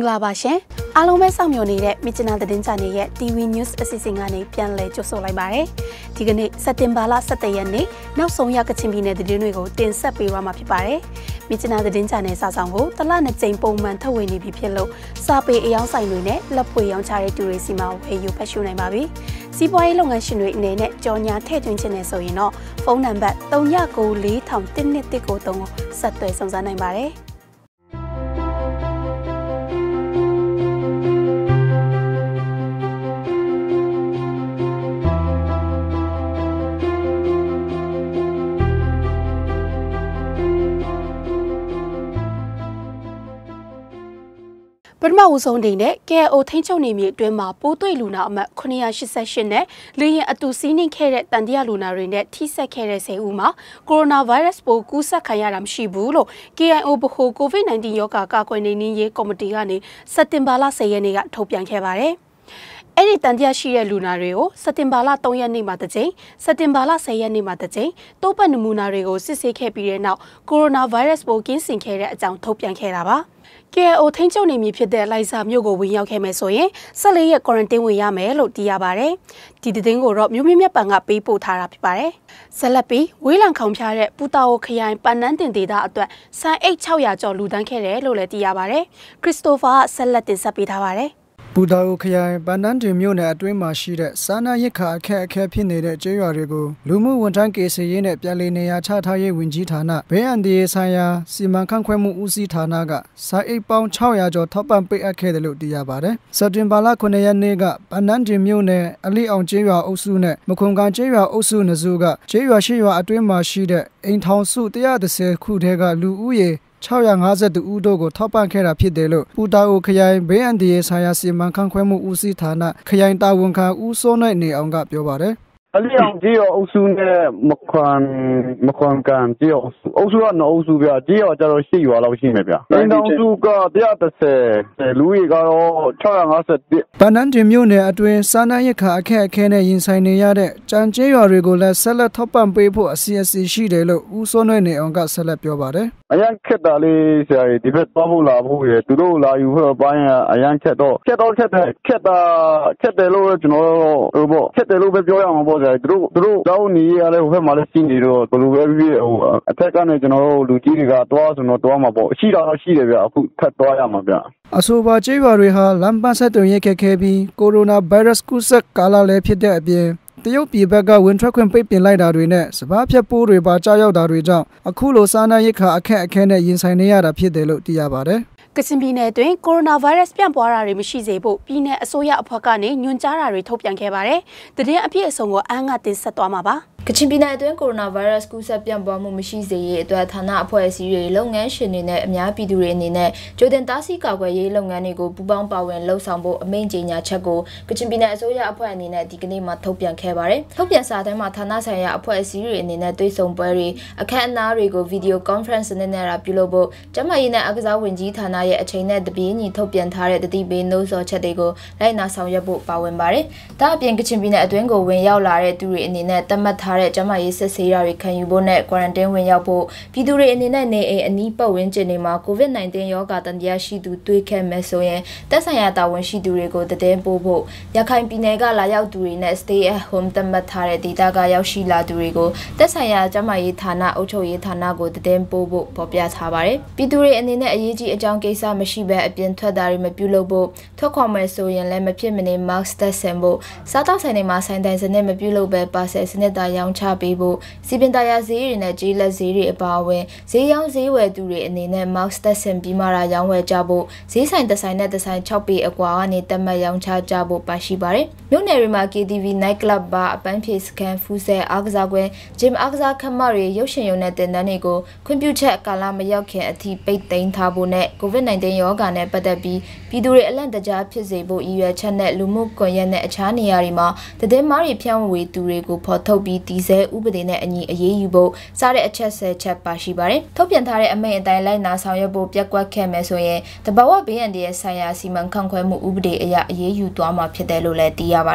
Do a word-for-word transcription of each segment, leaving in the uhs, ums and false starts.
Mingla Bashe, Alome Samuel, Michina the Dinchani, T V News assisting Annie, Pianle Josolibare, Tigani, Satimbala Satayane, now Sonya Kachimine the Dinugo, Tin Sapi Rama Pipare, Michina the Dinchane Sasango, the Lana Jampo Mantawini Pipillo, Sape Yang Sainune, Lapui on Charity Resima, where you Pashune Mabi, Siboy Long and Shinui Nene, Jonia Tetunchine so you know, phone number, Tonya Go Lee, Tom Tinitico Tongo, Sato Sanzana Mare. Burma was on the care or tensionimi dwema, Poto Luna, Konia session, Lee at two singing carrot than the Luna in that Tisa Kere se Uma, coronavirus po Gusa Kayaram Shibulo, Kia Oboho, COVID nineteen Yoka Kakoni, Comodiani, Satimbala Sayaniga, Topian Kevare. Any Tandia Shia Lunario, Satimbala Toyani Mataje, Satimbala Sayani Mataje, Topan Munario, Sisi Capi now, coronavirus po Ginsing Kere down Topian Keraba. Care or tensionimi Pede Liza Mugo Winya Kemesoye, Sally quarantine Wiyame, Lo Diabare, Tidingo Rob Yumia Panga people Tarapare, Salapi, Willan Compare, Putao Kayan, Panantin Dida, San eight Chauya Jo Ludan Kere, Lole Diabare, Christopher Salatin Sapitavare. Budao Kaya, Bananti Muna, Dreama Shida, Sana Yaka, Capinade, Jayarigo, Lumu, Wantanke, Sayene, Pialinea, Chataye, Winjitana, Beandi Saya, Siman Kankwemu Uzi Tanaga, Sa eight pound Chauyajo, top and pay a kedelu diabare, Satimbala Konea Nega, Bananti Mune, Ali on Jaya Osune, Mukunga Jaya Osuna Zuga, Jaya Shiva, Dreama Shida, in town suit the other say, Kudega, Luuye. Chauya Haza the Udogo, Topan Kera Pidelo, Budao Kaya, Beandi Sayasi Mankankwemu Uzi Tana, Kayanta Wunka, Usona Neonga Biobare. Aliang Gio Osune Mokwan Mokwankan Gio Osua no Osubia Gio Jaroshi you allow Shimebia. And Osuga the other say Louis Garo Chauya Hasa Bananti Mune Adwin Sana Yaka Kene inside Yade, Jan Jio Regular Seller Topan Paper C S C Shidelo, Usona Neonga Seller Biobare. A young cat ali say debate Babula who is to do la you heard buying a young cat or cat or cat cat cat the low no cat the low Joyan was a drew drew down here who have Malacini or to attack on a general Luciga was not Domabo. She don't see the cat Toyamabia. Asoba Jivariha, Lambasato Yeke Kebi, coronavirus Kusak Kala Lepidabie. The Yopi Baga winter can pay in light out in it, Sabapia Puri Bajayo Darija, a Kulo Sana Yaka, a cat can inside Niada Pidelo Diabare. Kasimbine doing coronavirus Piampora Mishizebo, Pine Soya Apakane, Nunjara Retopian Kebare, the day appears on what Anga this Satomaba. Kachimbina doing coronavirus Kusapian Bamu Mishize, to Atana Poesi, long and shin in it, Miapi during in it, Jordan Dasi Kaway, long anigo, Bubang Power and Low Sambo, Mainjina Chago, Kachimbina Soya Apoan in a Dignima Topian Kebare, Topian Satan Matana Saya Poesi in a Duison Berry, a can narigo video conference in an era Pulobo, Jamaina Agaza Winjitana, a chain at the bean, Topian Tare, the D B knows or Chadego, Lina Sawyabo Powenbare, Tapian Kachimbina Duengo when Yaulare to in the net, the Matare Jama is a Sierra can you bonnet quarantine when Yapo, Pidure in the ne a Nipa Winjanima, COVID nineteen yoga and Yashi do Tuikan Mesoye, that's Ayata when she do rego the day bobo, Yakan Pinega la yao during stay at home, the Matare, the Daga Yaushila durego, that's Aya Jama Yitana, Ocho Yitanago, the day bobo, Popias Habare, Pidure and in a Yiji a Jankesa Mashiba, a bien Twadari Mapulobo, Tokoma Soyan, Lemapimene, Max Desembo, Sata Sanema, Sandans and Nemapulobe, Passes, Neda Young Chabibo, Sibindaya Ziri in a Jila Ziri Abawe, Zayang Ziwe Duri and in a Max Desem Bimara Yangwe Jabo, Zay the sign at the sign Choppy Aquani, Tama Young Cha Jabo, Bashibare, Yonerimaki D V nightclub bar, Bampis Can Fuse, Agzagwe, Jim Agza Kamari, Yoshin Yonet and Nanego, Computer Kalama Yoke at T. Bait Dane Tabunet, COVID nineteen yoga net, but that be Pidure Atlanta Jab Pizebo, E. Chanet, Lumu Koyane, Chani Arima, the Demari Pian way to Rego Potobi, Dize, Ubedine, and Ye Ubo, Sare a chess chap Bashibare, Topian Tare, a main dialect Nasayabo, Piaqua Kemesoye, the Bawa B and the Saya Siman Kankwemu Ubde, Ye Utuama Pedelo let Diabare.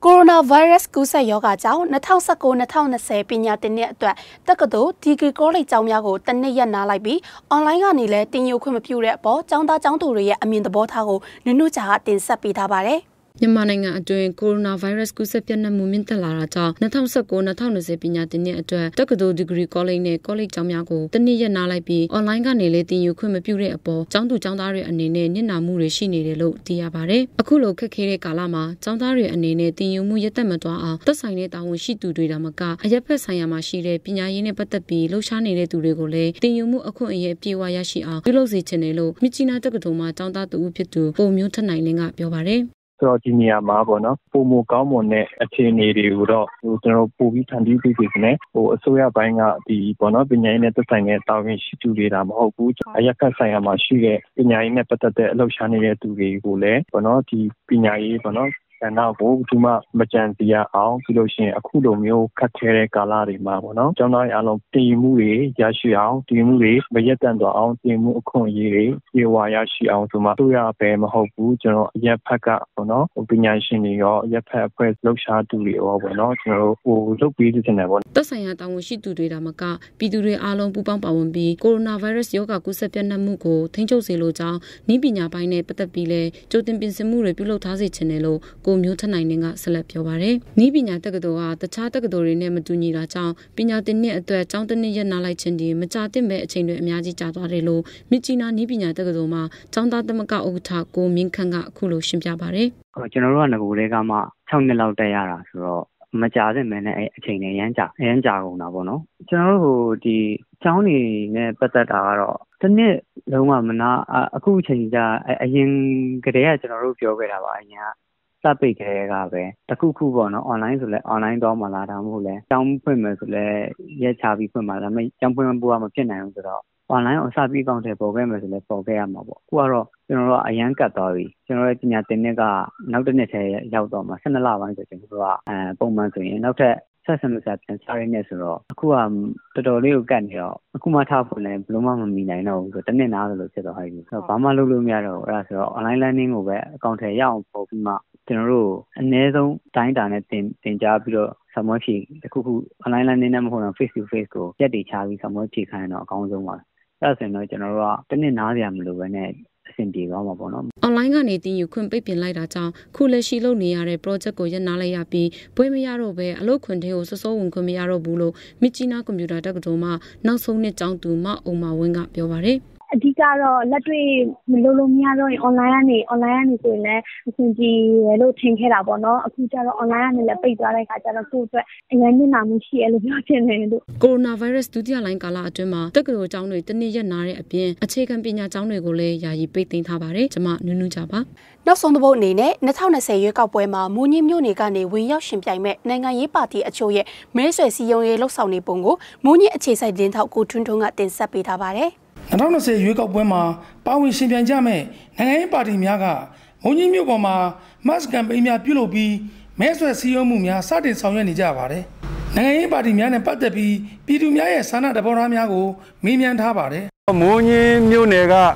ကိုရိုနာဗိုင်းရပ်စ်ကူးစက်ရောဂါကြောင့်၂၀၁၉-၂၀၂၀ပညာသင်နှစ်အတွက်တက္ကသိုလ်ဒီဂရီကောလိပ်ကျောင်းများကိုတစ်နှစ်ရက်နားလိုက်ပြီးအွန်လိုင်းကနေလည်းတင်ယူခွင့်မပြုတဲ့အပေါ်ကျောင်းသားကျောင်းသူတွေရဲ့အမြင်သဘောထားကိုနုနုချာကတင်ဆက်ပေးထားပါတယ်မြန်မာနိုင်ငံအတွင်းကိုရိုနာဗိုင်းရပ်စ်ကူးစက်ပြန့်နှံ့မှုမြင့်တက်လာတာကြောင့်၂၀၁၉-၂၀၂၀ပညာသင်နှစ်အတွက်တက္ကသိုလ်ဒီဂရီကောလိပ်နဲ့ကောလိပ်ကျောင်းများကိုတစ်နှစ်ရက်နားလိုက်ပြီးအွန်လိုင်းကနေလည်းတင်ယူခွင့်မပြုတဲ့အပေါ်ကျောင်းသူကျောင်းသားတွေအနေနဲ့ညှဉ်းပန်းမှုတွေရှိနေတယ်လို့သိရပါတယ်။အခုလိုခက်ခဲတဲ့ကာလမှာကျောင်းသားတွေအနေနဲ့တင်ယူမှုရပ်တန့်မသွားအောင်သက်ဆိုင်တဲ့တာဝန်ရှိသူတွေဒါမှကအရက်ဖက်ဆိုင်ရာမှာရှိတဲ့ပညာရေးနဲ့ပတ်သက်ပြီးလှုပ်ရှားနေတဲ့သူတွေကိုလည်းတင်ယူမှုအခွင့်အရေးပြေဝရရှိအောင်ပြုလုပ်စေချင်တယ်လို့မြစ်ကြီးနားတက္ကသိုလ်မှာကျောင်းသားသူဦးဖြစ်သူပုံမျိုးထက်နိုင်လင်းကပြောပါတယ်။ဆိုတော့ဒီနေရာမှာပေါ့နော်ပုံမကောင်းမွန်တဲ့အခြေအနေတွေကိုတော့ဟိုကျွန်တော်ပို့ပြီးထန်တီးပေးနေတယ်ဟိုအစိုးရဘိုင်းကဒီပေါ့နော်ပညာရေးနဲ့သက်ဆိုင်တဲ့တာဝန်ရှိသူတွေဒါမဟုတ်ဘူးအရက်ခတ်ဆိုင်ရာမှာရှိတဲ့ပညာရေးနဲ့ပတ်သက်တဲ့အလုပ်ရှာနေတဲ့သူတွေကိုလည်းပေါ့နော်ဒီပညာရေးပေါ့နော်နောက်ကိုဒီမှာမကြံစီရအောင်ပြီးလို့ရှိရင်အခုလိုမျိုးခက်ခဲတဲ့ကာလတွေမှာပေါ့နော်ကျောင်းသားအားလုံးတည်မှုတွေရရှိအောင်တည်မှုတွေမရက်တန့်သွားအောင်တည်မှုအခွင့်အရေးတွေပြေဝရရှိအောင်ဆိုမှတို့ရပဲမဟုတ်ဘူးကျွန်တော်အရက်ဖက်ကပေါ့နော်ပညာရှင်တွေရောအရက်ဖက်အဖွဲ့လှုပ်ရှားသူတွေရောပေါ့နော်ကျွန်တော်တို့ဟိုလုပ်ပြီးတင်တယ်ပေါ့သက်ဆိုင်ရာတာဝန်ရှိသူတွေဒါမှကပြည်သူတွေအားလုံးပူးပေါင်းပါဝင်ပြီးကိုရိုနာဗိုင်းရပ်စ်ရောဂါကူးစက်ပြန့်နှံ့မှုကိုထိန်းချုပ်စေလိုကြောင်းနည်းပညာပိုင်းနဲ့ပတ်သက်ပြီးလဲကြိုတင်ပြင်ဆင်မှုတွေပြုလုပ်ထားစေချင်တယ်လို့ကိုမျိုးထက်နိုင်ကဆက်လက်ပြောပါတယ်။ဤပညာတက္ကသိုလ်ဟာတခြားတက္ကသိုလ်တွေနဲ့မတူညီတာကြောင့်ပညာသင်နှစ်အတွက်ကျောင်းတစ်နှစ်ရက်နားလိုက်ခြင်းဒီမကြာသင့်မဲ့အချိန်တွေအများကြီးကြာသွားတယ်လို့မြစ်ကြီးနားဤပညာတက္ကသိုလ်မှာကျောင်းသားသမဂ္ဂဥက္ကဋ္ဌကိုမြင့်ခန့်ကအခုလိုရှင်းပြပါတယ်။ကျွန်တော်တို့ကငကိုတွေကမှ၆နှစ်လောက်တက်ရတာဆိုတော့မကြာသင့်မဲ့နဲ့အချိန်တွေရမ်းကြာရမ်းကြာကုန်တာပေါ့နော်။ကျွန်တော်တို့ဟိုဒီကျောင်းနေနဲ့ပတ်သက်တာကတော့တစ်နှစ်လုံးဝမနာအခုအချိန်ကြာအရင်ကတည်းကကျွန်တော်တို့ပြောခဲ့တာပါအရင်ကစပိတ်ခဲကပဲတခုခုပေါ့နော် online ဆိုလဲ online တော့မလာတာမဟုတ်လဲကျောင်းဖွင့်မယ်ဆိုလဲရက်ချပြီးဖွင့်မှာဒါပေမဲ့ကျောင်းဖွင့်ဖို့ကမဖြစ်နိုင်ဘူးဆိုတော့ online ကိုစပြီးကောင်းတယ်ပေါ်ခဲ့မယ်ဆိုလဲပေါ်ခဲ့ရမှာပေါ့အခုကတော့ကျွန်တော်တို့အရန်ကတ်သွားပြီကျွန်တော်ရဲ့ပညာသင်နှစ်ကနောက်တစ်နှစ်ထဲရောက်တော့မှ၁၂လပိုင်းဆိုကျွန်တော်တို့ကအဲပုံမှန်ဆိုရင်နောက်ထပ်ဆက်စမစားပြန်စားရင်းနဲ့ဆိုတော့အခုကတော်တော်လေးကိုကတ်နေတော့အခုမှထားဖို့လည်းဘယ်လိုမှမမီနိုင်တော့ဘူးဆိုတော့တစ်နှစ်နားလို့ဖြစ်သွားပြီဆိုတော့ဘာမှလုပ်လို့မရတော့ဘူးအဲ့ဒါဆိုတော့ online learning ကိုပဲအကောင့်ထဲရအောင်ပို့ပြီးမှကျွန်တော်တို့အနည်းဆုံးတိုင်းတာနဲ့တင်တင်ကြားပြီးတော့ဆမွှဲဖြေတခုခု online learning နဲ့မဟုတ်တော့ face to face ကိုရက်တည်ချပြီးဆမွှဲဖြေခိုင်းတော့အကောင်းဆုံးပါအဲ့ဒါဆိုရင်တော့ကျွန်တော်တို့ကတစ်နှစ်နားစရာမလိုပဲနဲ့အဆင်ပြေသွားမှာပေါ့နော်။ online ကနေတင်ယူခွင့်ပိတ်ပင်လိုက်တာကြောင့်ခုလက်ရှိလုပ်နေရတဲ့ project ကိုရပ်နားလိုက်ရပြီးဘွဲမရတော့ပဲအလုပ်ခွင်ထဲကိုစောစောဝင်ခွင့်မရတော့ဘူးလို့မြစ်ကြီးနားကွန်ပျူတာတက္ကသိုလ်မှနောက်ဆုံးနှစ်ကျောင်းသူမအုံမဝင်းကပြောပါတယ်။အဓိကတော့လက်တွေ့မလုပ်လို့မရတော့ရင် online ကနေ online ကနေဆိုရင်လည်းအဆင်ပြေရလို့ထင်ခဲ့တာပေါ့နော်အခုကျတော့ online ကနေလည်းပိတ်သွားတဲ့ခါကျတော့ကိုယ့်အတွက်အရင်ညနာမှုရှိရလို့ပြောချင်တယ်လို့ကိုရိုနာဗိုင်းရပ်စ်ဒုတိယလိုင်းကာလအတွင်းမှာတက္ကသိုလ်ကျောင်းတွေတနေ့ရက်နာတဲ့အပြင်အခြေခံပညာကျောင်းတွေကိုလည်းယာယီပိတ်သိမ်းထားပါတယ်ကျွန်မနုနုကြပါနောက်ဆုံးတစ်ပုတ်အနေနဲ့၂၀၂၀ရွေးကောက်ပွဲမှာမူညင်းမြို့နယ်ကနေဝင်ရောက်ရှင်ပြိုင်မဲ့နိုင်ငံရေးပါတီအချို့ရဲ့မဲဆွယ်စည်းရုံးရေးလှုပ်ဆောင်နေပုံကိုမူညင်းအခြေစိုက်တင်ထောက်ကိုထွန်းထွန်းကတင်ဆက်ပေးထားပါတယ်၂၀၂၀ရွေးကောက်ပွဲမှာပါဝင်ရှင်ပြိုင်ကြမဲ့နိုင်ငံရေးပါတီများကမုံကြီးမြို့ပေါ်မှာ mass campaign များပြုလုပ်ပြီးမဲဆွယ်စည်းရုံးမှုများစတင်ဆောင်ရွက်နေကြပါတယ်။နိုင်ငံရေးပါတီများနဲ့ပတ်သက်ပြီးပြည်သူများရဲ့ဆန္ဒသဘောထားများကိုမေးမြန်းထားပါတယ်။မုံကြီးမြို့နယ်က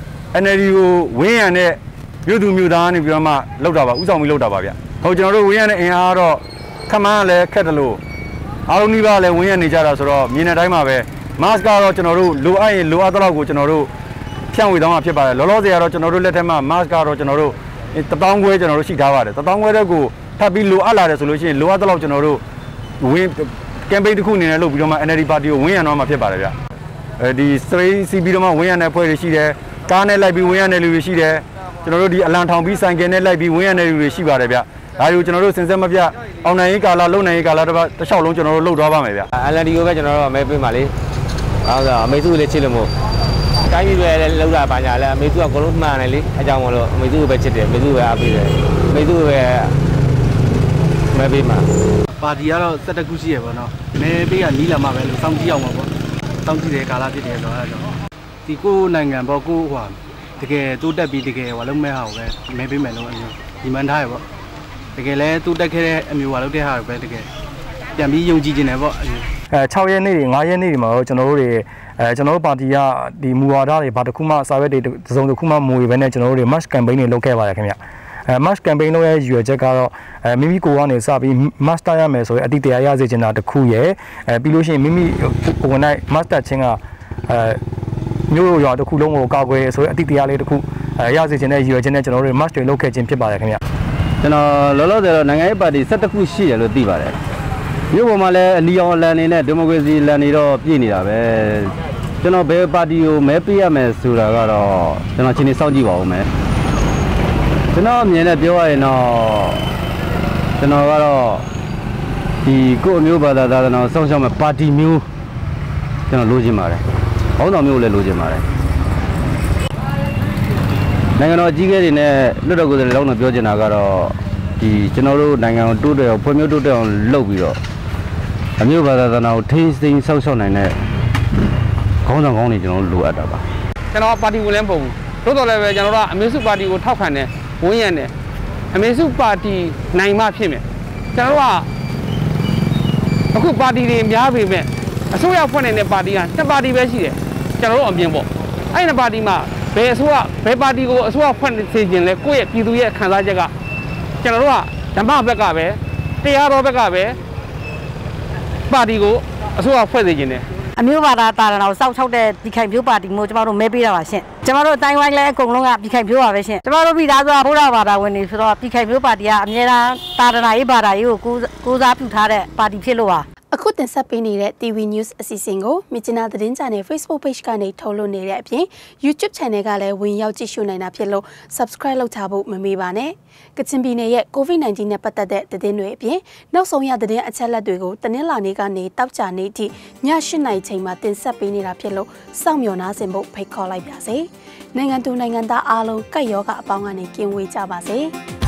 N L D ကိုဝင်းရံတဲ့မြို့သူမြို့သားနေပြီးတော့မှလောက်တာပါဥဆောင်ပြီးလောက်တာပါဗျ။ဟိုကျွန်တော်တို့ဝင်းရံတဲ့အင်အားတော့ခမန်းလည်းခက်တယ်လို့အားလုံးနှိပါလည်းဝင်းရံနေကြတာဆိုတော့မြင်တဲ့အတိုင်းပါပဲmask ကတော့ကျွန်တော်တို့လိုအပ်ရင်လိုအပ်တဲ့လောက်ကိုကျွန်တော်တို့ဖြန့်ဝေသွားမှာဖြစ်ပါတယ်လောလောဆယ်ကတော့ကျွန်တော်တို့လက်ထက်မှာ mask ကတော့ကျွန်တော်တို့တပေါင်းခွဲကျွန်တော်တို့ရှိထားပါတယ်တပေါင်းခွဲတဲ့ကိုထပ်ပြီးလိုအပ်လာတယ်ဆိုလို့ရှိရင်လိုအပ်တဲ့လောက်ကျွန်တော်တို့ဝင်း campaign တစ်ခုအနေနဲ့လုပ်ပြီးတော့မှ N L D ပါတီကိုဝင်းရံတော့မှာဖြစ်ပါတယ်ဗျအဲဒီ straight စီးပြီးတော့မှဝင်းရံတဲ့ဖွဲ့တွေရှိတယ်ကားနဲ့လိုက်ပြီးဝင်းရံတဲ့လူတွေရှိတယ်ကျွန်တော်တို့ဒီအလံထောင်ပြီးဆိုင်ကယ်နဲ့လိုက်ပြီးဝင်းရံတဲ့လူတွေရှိပါတယ်ဗျဒါတွေကိုကျွန်တော်တို့စင်စက်မပြအောင်နိုင်ရေးကာလလုံနိုင်ရေးကာလတစ်ပတ်တစ်လျှောက်လုံးကျွန်တော်တို့လှုပ်သွားပါမယ်ဗျ N L D ကိုပဲကျွန်တော်တို့အမဲပေးပါလေဟုတ်ကဲ့အမေစုလေးချစ်လို့မို့တိုင်းပြည်ပဲလောက်တာပါညာလဲအမေစုကကိုလုံးမှန်တယ်လေအကြောင်းမလို့အမေစုကိုပဲချစ်တယ်အမေစုပဲအားပေးတယ်အမေစုပဲမဲပေးမှာပါတီကတော့စက်တကူရှိရပေါ့နော်မဲပေးကနီးလာမှပဲလို့စောင့်ကြည့်အောင်ပါပေါ့စောင့်ကြည့်တဲ့ကာလဖြစ်တယ်ဆိုတော့ဒီကိုနိုင်ငံပေါ့ကိုဟိုတကယ်တိုးတက်ပြီးတကယ်ဟိုလုံးမဲဟာကိုပဲမဲပေးမယ်လို့အမျိုးဒီမှန်းထားရပေါ့တကယ်လဲတိုးတက်ခဲ့တဲ့အမျိုးဟာလုပ်တဲ့ဟာကိုပဲတကယ်ပြန်ပြီးယုံကြည်နေတယ်ပေါ့အဲ၆ရက်နေ့တွေ၅ရက်နေ့တွေမှာတော့ကျွန်တော်တို့တွေအဲကျွန်တော်တို့ပါတီကဒီမူဝါဒတွေဘာတစ်ခုမှစာရွက်တွေတစ်စုံတစ်ခုမှမူဝေပဲနဲ့ကျွန်တော်တို့တွေ mass campaign တွေလုပ်ခဲ့ပါတယ်ခင်ဗျ mass campaign လို့ရဲ့ရည်ရွယ်ချက်ကတော့အဲမိမိကိုယ်ကနေစပြီး master ရမယ်ဆိုရင်အတိတ်တရားရစေချင်တာတစ်ခုရဲ့အဲပြီးလို့ရှိရင်မိမိကိုယ်နိုင် master ချင်းကအဲမျိုးရောတစ်ခုလုံးကိုကာကွယ်ဆိုရင်အတိတ်တရားလေးတစ်ခုအဲရစေချင်တဲ့ရည်ရွယ်ချက်နဲ့ကျွန်တော်တို့ master လုပ်ခဲ့ခြင်းဖြစ်ပါတယ်ခင်ဗျကျွန်တော်လောလောဆယ်တော့နိုင်ငံရေးပါတီ၁၁ခုရှိတယ်လို့သိပါတယ်မြို့ပေါ်မှာလည်းအလီအောင်အလန်နေနဲ့ဒီမိုကရေစီလန်နေတော့ပြည့်နေတာပဲကျွန်တော်ဘယ်ပါတီကိုမဲပေးရမယ်ဆိုတာကတော့ကျွန်တော်ချင်းနေစောင့်ကြည့်ပါဦးမယ်ကျွန်တော်အမြင်နဲ့ပြောရရင်တော့ကျွန်တော်ကတော့ဒီကိုယ့်မျိုးဘာသာသာတော့စောင့်ရှောက်မဲ့ပါတီမျိုးကျွန်တော်လိုချင်ပါတယ်ဘောင်းဆောင်မျိုးလည်းလိုချင်ပါတယ်နိုင်ငံတော်အကြီးအကဲတွေနဲ့လွတ်တော်ကိုယ်စားလှယ်လောင်းတော့ပြောချင်တာကတော့ဒီကျွန်တော်တို့နိုင်ငံကိုတိုးတက်အောင်ဖွံ့ဖြိုးတိုးတက်အောင်လုပ်ပြီးတော့အမျိုးဘာသာသာကိုထိန်းသိမ်းစောင့်ရှောက်နိုင်တဲ့ခေါင်းဆောင်ကောင်းတွေကျွန်တော်တို့လိုအပ်တာပါကျွန်တော်ပါတီဝင်လည်းမဟုတ်ဘူးတိုးတော်လည်းပဲကျွန်တော်တို့ကအမေစုပါတီကိုထောက်ခံတယ်ဝန်းရံတယ်အမေစုပါတီနိုင်မှဖြစ်မယ်ကျွန်တော်တို့ကအခုပါတီတွေများပေမဲ့အစိုးရဖွဲ့နေတဲ့ပါတီကနှစ်ပါတီပဲရှိတယ်ကျွန်တော်တို့အမြင်ပေါ့အဲ့ဒီပါတီမှာဘယ်အစိုးရဘယ်ပါတီကိုအစိုးရဖွဲ့စေခြင်းလဲကိုယ့်ရဲ့ပြည်သူရဲ့ခံစားချက်ကကျွန်တော်တို့ကဓမ္မဘက်ကပဲတရားတော်ဘက်ကပဲပါတီကိုအစိုးရဖွဲ့စေခြင်းတယ်အမျိုးဘာသာတာရနာကိုစောက်ချောက်တဲ့ဒီခိုင်ပြိုးပါတီမျိုးကျမတို့မဲပေးတာပါရှင်ကျမတို့အတိုင်းဝိုင်းလဲအကုန်လုံးကဒီခိုင်ပြိုးပါပဲရှင်ကျမတို့ပြည်သားဆိုတာဘုရားဘာသာဝင်တွေဆိုတော့ဒီခိုင်ပြိုးပါတီကအမြဲတမ်းတာရနာရေးဘာသာရေးကိုကိုးစားပြုထားတဲ့ပါတီဖြစ်လို့ပါအခုတင်ဆက်ပေးနေတဲ့ တီ ဗီ News အစီအစဉ်ကိုမြစ်နာသတင်းချန်နယ် Facebook Page ကနေထုတ်လွှင့်နေတဲ့အပြင် YouTube Channel ကလည်းဝင်ရောက်ကြည့်ရှုနိုင်တာဖြစ်လို့ Subscribe လုပ်ထားဖို့မမေ့ပါနဲ့ကချင်ပြည်နယ်ရဲ့ COVID 19 နဲ့ပတ်သက်တဲ့သတင်းတွေအပြင်နောက်ဆုံးရသတင်းအချက်အလက်တွေကိုတနင်္လာနေ့ကနေတောက်ကြနေ့ထိည၈နာရီချိန်မှာတင်ဆက်ပေးနေတာဖြစ်လို့စောင့်မျှော်နားဆင်ဖို့ဖိတ်ခေါ်လိုက်ပါစေနိုင်ငံသူနိုင်ငံသားအားလုံးကပ်ရောဂါအပေါင်းကနေကင်းဝေးကြပါစေ